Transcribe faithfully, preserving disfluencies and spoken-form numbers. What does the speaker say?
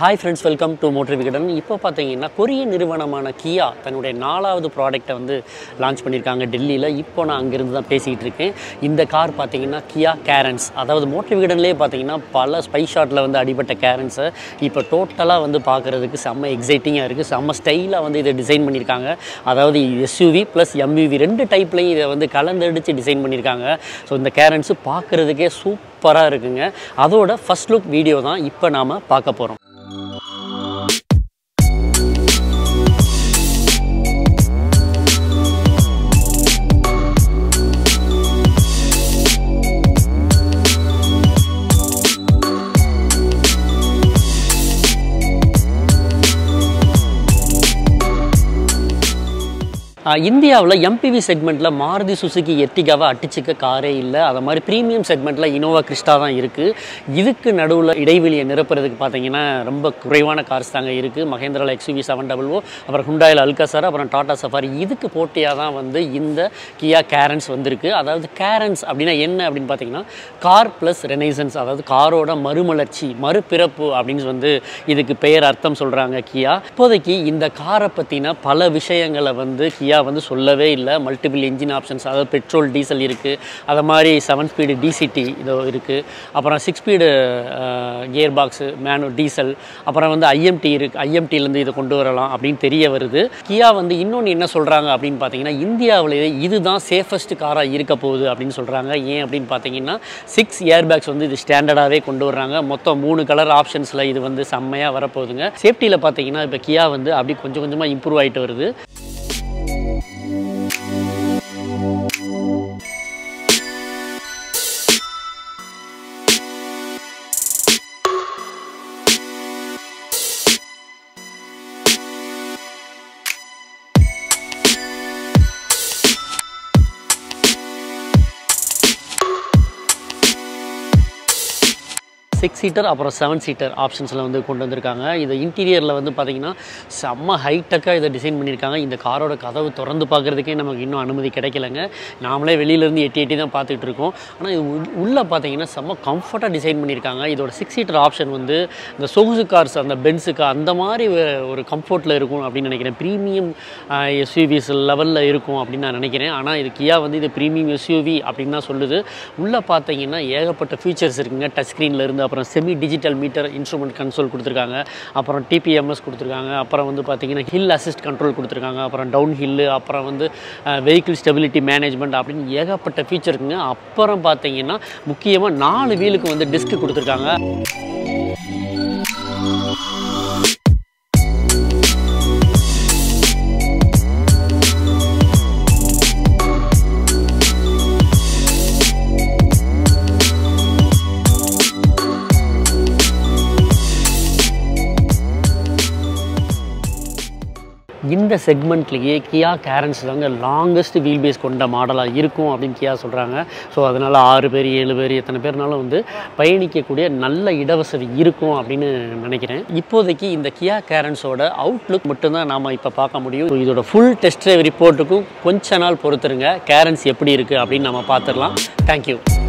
Hi friends, welcome to Motor Vigadan. இப்போ பார்த்தீங்கன்னா கொரிய நிறுவனமான கியா தன்னுடைய நாலாவது ப்ராடக்ட்டை வந்து லான்ச் பண்ணியிருக்காங்க டெல்லியில். இப்போ நான் அங்கேருந்து தான் பேசிகிட்டு இருக்கேன். இந்த கார் பார்த்தீங்கன்னா கியா கேரன்ஸ், அதாவது மோட்டர் விகடன்லேயே பார்த்தீங்கன்னா பல ஸ்பை ஷாட்டில் வந்து அடிபட்ட கேரன்ஸை இப்போ டோட்டலாக வந்து பார்க்குறதுக்கு செம்ம எக்ஸைட்டிங்காக இருக்குது, செம்ம ஸ்டைலாக வந்து இதை டிசைன் பண்ணியிருக்காங்க. அதாவது எஸ்யூவி ப்ளஸ் எம்யூவி ரெண்டு டைப்லையும் இதை வந்து கலந்தடிச்சு டிசைன் பண்ணியிருக்காங்க. ஸோ இந்த கேரன்ஸு பார்க்குறதுக்கே சூப்பராக இருக்குங்க. அதோட ஃபர்ஸ்ட் லுக் வீடியோ தான் இப்போ நாம் பார்க்க போகிறோம். இந்தியாவில் எம்பிவி செக்மெண்ட்டில் மாருதி சுசுகி எர்டிகாவை அட்டிச்சிக்க காரே இல்லை. அது மாதிரி ப்ரீமியம் செக்மெண்ட்டில் இனோவா கிறிஸ்டா தான் இருக்குது. இதுக்கு நடுவில் இடைவெளியை நிரப்புறதுக்கு பார்த்தீங்கன்னா ரொம்ப குறைவான கார்ஸ் தாங்க இருக்குது. மஹேந்திராவில் எக்ஸ்யூவி செவன் டபுள் ஓ, அப்புறம் ஹுண்டாயில் அல்காசார், அப்புறம் டாடா சஃபாரி. இதுக்கு போட்டியாக தான் வந்து இந்த கியா கேரன்ஸ் வந்திருக்கு. அதாவது கேரன்ஸ் அப்படின்னா என்ன அப்படின்னு பார்த்தீங்கன்னா கார் ப்ளஸ் ரெனைசன்ஸ், அதாவது காரோட மறுமலர்ச்சி, மறுபிறப்பு அப்படின்னு வந்து இதுக்கு பெயர் அர்த்தம் சொல்கிறாங்க கியா. இப்போதைக்கு இந்த காரை பற்றின பல விஷயங்களை வந்து கியா வந்து சொல்லவே இல்லை. மல்டிபிள் இன்ஜின் ஆப்ஷன்ஸ், அதாவது பெட்ரோல் டீசல் இருக்குது, அதை மாதிரி செவன் ஸ்பீடு டிசிடி இதோ இருக்குது, அப்புறம் six speed gear box manual diesel, அப்புறம் வந்து ஐஎம்டி இருக்குது, ஐஎம்டிலேருந்து இதை கொண்டு வரலாம் அப்படின்னு தெரிய வருது. கியா வந்து இன்னொன்று என்ன சொல்கிறாங்க அப்படின்னு பார்த்தீங்கன்னா இந்தியாவிலேயே இதுதான் சேஃபஸ்ட் காராக இருக்க போகுது அப்படின்னு சொல்கிறாங்க. ஏன் அப்படின்னு பார்த்தீங்கன்னா சிக்ஸ் ஏர் பேக்ஸ் வந்து இது ஸ்டாண்டர்டாகவே கொண்டு வர்றாங்க. மொத்தம் மூணு கலர் ஆப்ஷன்ஸில் இது வந்து செம்மையாக வரப்போகுதுங்க. சேஃப்டியில் பார்த்தீங்கன்னா இப்போ கியா வந்து அப்படி கொஞ்சம் கொஞ்சமாக இம்ப்ரூவ் ஆகிட்டு வருது. சிக்ஸ் சீட்டர் அப்புறம் செவன் சீட்டர் ஆப்ஷன்ஸில் வந்து கொண்டு வந்திருக்காங்க. இது இன்டீரியரில் வந்து பார்த்திங்கன்னா செம்ம ஹைடெக்காக இதை டிசைன் பண்ணியிருக்காங்க. இந்த காரோட கதவு திறந்து பார்க்குறதுக்கே நமக்கு இன்னும் அனுமதி கிடைக்கலைங்க. நாமளே வெளியிலேருந்து எட்டி எட்டி தான் பார்த்துட்டு இருக்கோம். ஆனால் இது உள்ளே பார்த்தீங்கன்னா செம்ம கம்ஃபர்ட்டாக டிசைன் பண்ணியிருக்காங்க. இதோட சிக்ஸ் சீட்டர் ஆப்ஷன் வந்து இந்த சொகுசு கார்ஸ், அந்த பென்ஸுக்கு அந்த மாதிரி ஒரு கம்ஃபர்ட்டில் இருக்கும் அப்படின்னு நினைக்கிறேன். ப்ரீமியம் எஸ்யூவிஸ் லெவலில் இருக்கும் அப்படின்னு நான் நினைக்கிறேன். ஆனால் இது கியா வந்து இது ப்ரீமியம் எஸ்யூவி அப்படின்னு தான் சொல்லுது. உள்ளே பார்த்தீங்கன்னா ஏகப்பட்ட ஃபீச்சர்ஸ் இருக்குங்க. டச் ஸ்க்ரீனில் இருந்து அப்புறம் semi digital meter instrument console கொடுத்துருக்காங்க, அப்புறம் டிபிஎம்எஸ் கொடுத்துருக்காங்க, அப்புறம் வந்து பார்த்திங்கன்னா ஹில் அசிஸ்ட் கண்ட்ரோல் கொடுத்துருக்காங்க, அப்புறம் டவுன் ஹில்லு, அப்புறம் வந்து வெஹிக்கிள் ஸ்டெபிலிட்டி மேனேஜ்மெண்ட் அப்படின்னு ஏகப்பட்ட ஃபீச்சர் இருக்குங்க. அப்புறம் பார்த்திங்கன்னா முக்கியமாக நாலு வீலுக்கு வந்து டிஸ்க் கொடுத்துருக்காங்க. இந்த செக்மெண்ட்லேயே கியா கேரன்ஸ் தாங்க லாங்கஸ்ட் வீல் பேஸ் கொண்ட மாடலாக இருக்கும் அப்படின்னு கியா சொல்கிறாங்க. ஸோ அதனால் ஆறு பேர் ஏழு பேர் எத்தனை பேர்னாலும் வந்து பயணிக்கக்கூடிய நல்ல இடவசதி இருக்கும் அப்படின்னு நினைக்கிறேன். இப்போதைக்கு இந்த கியா கேரன்ஸோட அவுட்லுக் மட்டும்தான் நாம் இப்போ பார்க்க முடியும். ஸோ இதோட ஃபுல் டெஸ்ட் ட்ரைவ் ரிப்போர்ட்டுக்கும் கொஞ்ச நாள் பொறுத்துருங்க. கேரன்ஸ் எப்படி இருக்குது அப்படின்னு நம்ம பார்த்துடலாம். தேங்க்யூ.